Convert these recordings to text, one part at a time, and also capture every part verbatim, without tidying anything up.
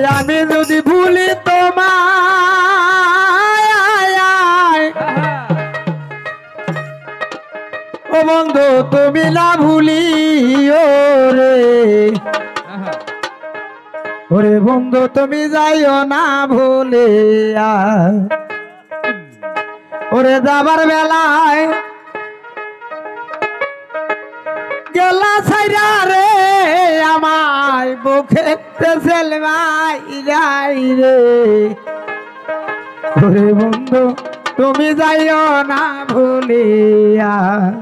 আমি যদি ভুলি তোমায় ও বন্ধু তুমি না ভুলিও রে ওরে বন্ধু তুমি যাইও না ভুলে ওরে যাবার বেলায় গেলা ছাইরা রে আমায় বুকে সেলমাই যাই রে ওরে বন্ধু তুমি যাইও না ভুলিয়া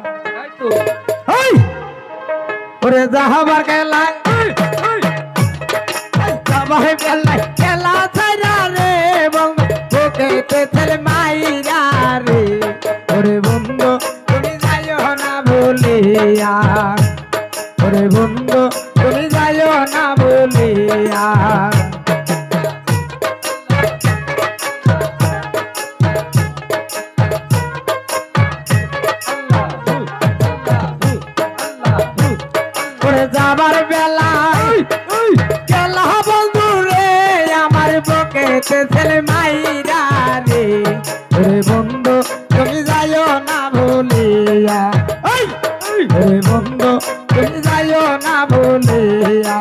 ওরে যাহাবার গেলায় যাবার গেলায় গেলা ছাইরা রে বন্ধু বুকে সেলমাই যা রে ওরে বন্ধু তুমি যাইও না ভুলিয়া ওরে বন্ধু তুমি যাইও না ভুলিয়া ওরে যাবার বেলা গেলা বন্ধু রে আমার বুকে ছেলে মাইরা রে ওরে বন্ধু তুমি যাইও না ভুলিয়া ওরে বন্ধু তুমি যাইও না ভুলিয়া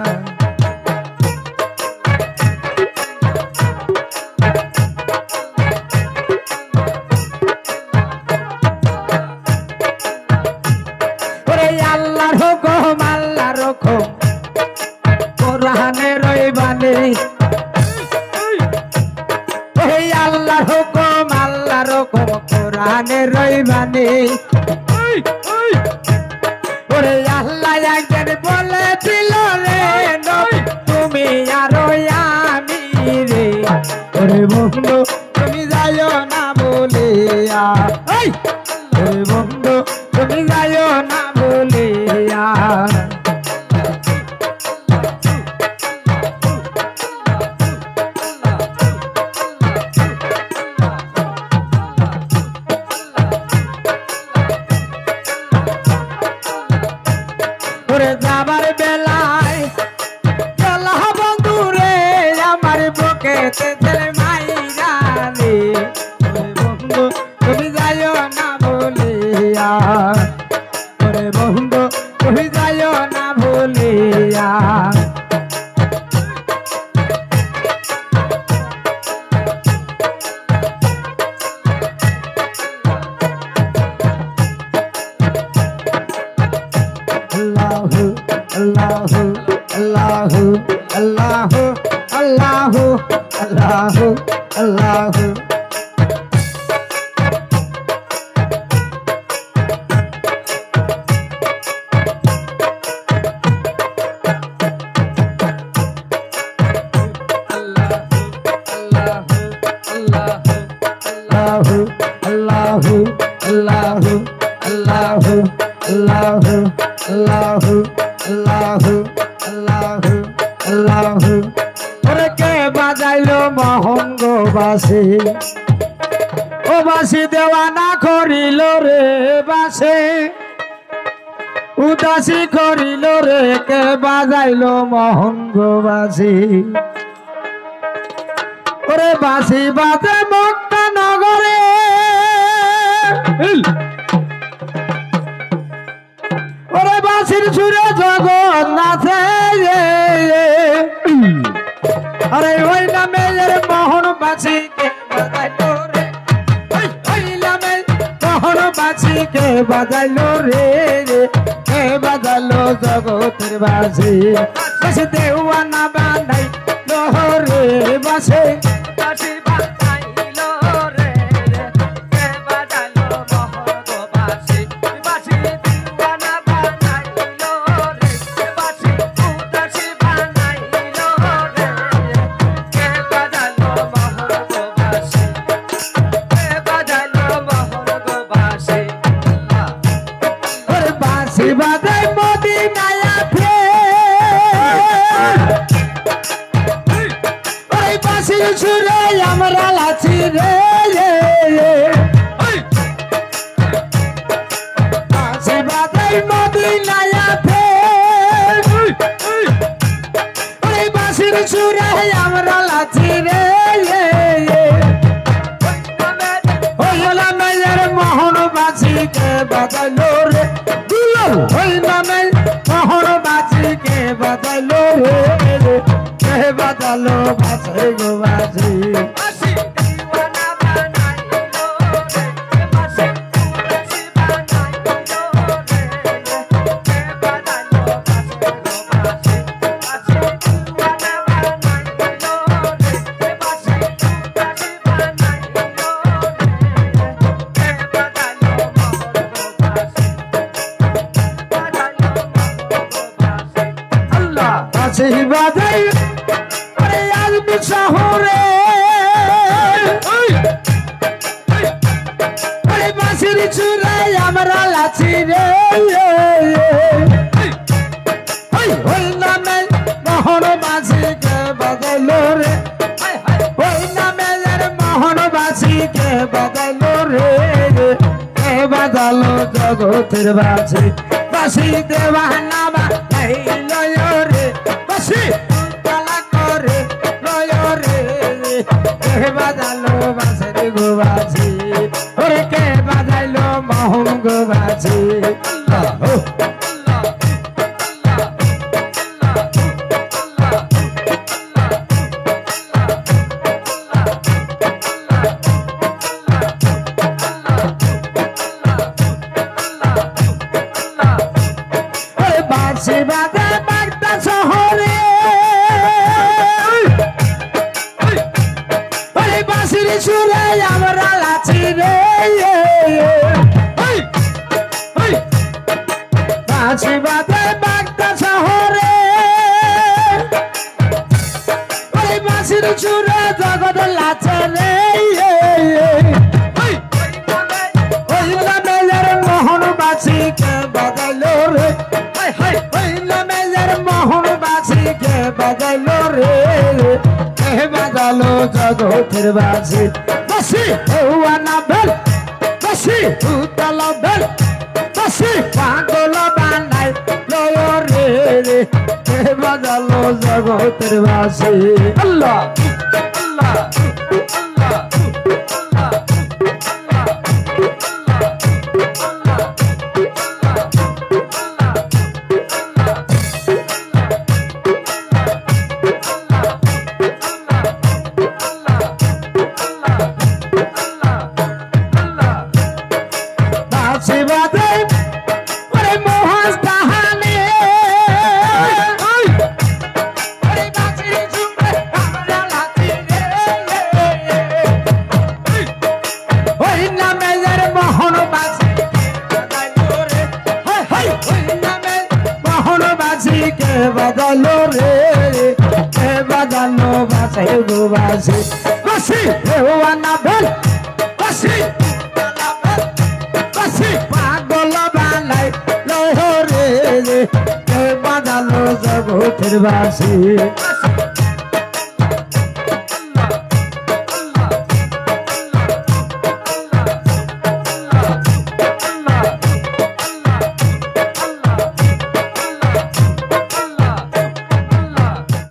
ওরে আল্লাহর হুকুম আল্লাহর হুকুম কোরআনে রইবানি ওরে আল্লাহর হুকুম আল্লাহর হুকুম কোরআনে রইবানি ওরে আল্লাহ একজন বলেছিল রে তুমি আর আমি রে ওরে বন্ধু তুমি যাইও না বলিয়া ওরে বন্ধু তুমি যাইও না বলিয়া ওরে যাবার বেলায় গেলা বন্ধু রে আমার বুকে ছেলে মাইরা রে বন্ধু তুমি যাইও না বলিয়া ওরে বন্ধু তুমি যাইও না বলিয়া Allahu Allahu Allahu Allahu Allahu Allahu Allahu Allahu Allahu Allahu Allahu Allahu Allahu Allahu ওরে কে বাজাইলো মহঙ্গ বাসি ও বাসি দেওয়ানা করিল রে বাসে উদাসী করিল রে কে বাজাইলো মহঙ্গ বাসি ওরে বাসি বাজে মক্কা নগরে ওরে বাসির সুরে জগৎ নাচে আরে ওই নামে মোহন বাসি কে বাজাইলো রে ওই নামে মোহন বাসি কে বাজাইলো রে কে বাজালো জগতের বাসি বাসি দেওয়ানা বানাই লোহরে বাসে বাসি বানাইলো রে কে বাজালো মোহন বাসি বাসি দেওয়ানা বানাইলো রে বাসি উদাসী বানাইলো রে কে বাজালো মোহন বাসি কে বাজালো মোহন বাসি ওরে বাসি বাজাই মদিনায় আছে ওই বাসি সুরে আমরা লাছি রে বাসি বাজাই মদিনায় আছে ওই বাসি বাঁশির সুরে আমরা লাচি রে ওই নামের মোহন বাঁশিকে বাজাইলো রে ওই নামে মোহন বাঁশিকে বাজাইলো রে কে বাজালো বাঁশি গো বাঁশি বাঁশি বাজাই আরে আজমি শহরে আরে বাঁশির সুরে আমরা লাচি রে ওই নামে মোহন বাঁশিকে বাজাইলো রে ওই নামে মোহন বাঁশিকে বাজাইলো রে কে বাজালো জগতের বাঁশি বাঁশি দেওয়ানা বাজাইলো রে বাঁশি তালা করে লয় রে কে বাজালো বাঁশির গো বাঁশি ওরে কে বাজাইলো মোহন গো বাঁশি বাঁশি বাজে বাগদা শহরে ওই বাঁশির সুরে আমরা লাচি রে বাঁশি বাজে বাগদা শহরে ওই বাঁশির সুরে জগৎ লাচে রে ওই নামের মোহন বাঁশিকে বাজাইলো রে ওই নামের মোহন বাঁশিকে বাজাইলো রে কে বাজালো জগতের বাঁশি বাঁশি হওয়ানা বেল বাঁশি উতলা বেল বাঁশি পাগল বানাই লয় রে কে বাজালো জগতের বাঁশি আল্লাহ আল্লাহ বাঁশি বাজে ওরে মোহন তাহানে ওরে বাঁশির সুরে আমরা লাচি রে ওই নামের মোহন বাঁশিকে বাজাইলো রে ওই নামের মোহন বাঁশিকে বাজাইলো রে কে বাজালো বাঁশি গো বাঁশি বাঁশি দেওয়ানা বেল বাঁশি বাঁশি পাগল বানাই লয় রে কে বাজালো জগতের বাঁশি।